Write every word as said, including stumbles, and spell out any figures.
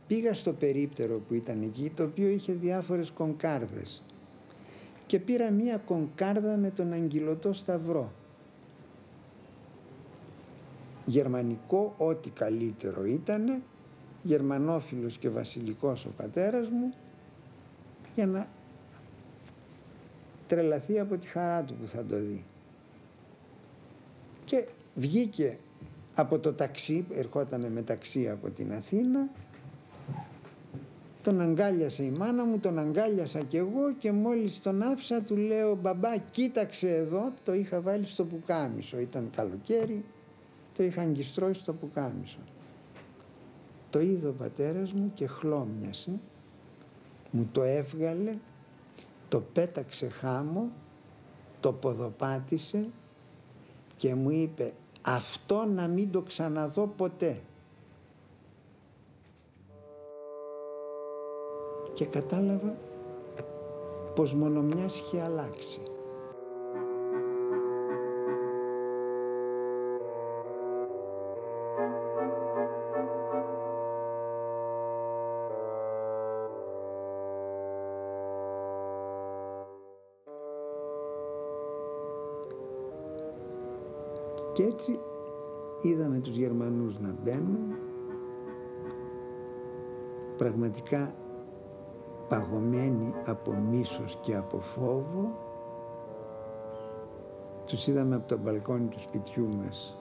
πήγα στο περίπτερο που ήταν εκεί, το οποίο είχε διάφορες κονκάρδες, και πήρα μία κονκάρδα με τον αγγυλωτό σταυρό. Γερμανικό, ό,τι καλύτερο ήτανε, γερμανόφιλος και βασιλικός ο πατέρας μου, για να τρελαθεί από τη χαρά του που θα το δει. Και βγήκε από το ταξί, ερχότανε με ταξί από την Αθήνα, τον αγκάλιασε η μάνα μου, τον αγκάλιασα κι εγώ, και μόλις τον άφησα του λέω, μπαμπά κοίταξε εδώ, το είχα βάλει στο πουκάμισο, ήταν καλοκαίρι, το είχα αγκιστρώσει στο πουκάμισο. Το είδε ο πατέρας μου και χλώμιασε, μου το έβγαλε, το πέταξε χάμω, το ποδοπάτησε και μου είπε, αυτό να μην το ξαναδώ ποτέ. Και κατάλαβα πως μόνο μιας είχε αλλάξει. Και έτσι είδαμε τους Γερμανούς να μπαίνουν, πραγματικά παγωμένοι από μίσος και από φόβο. Τους είδαμε από το μπαλκόνι του σπιτιού μας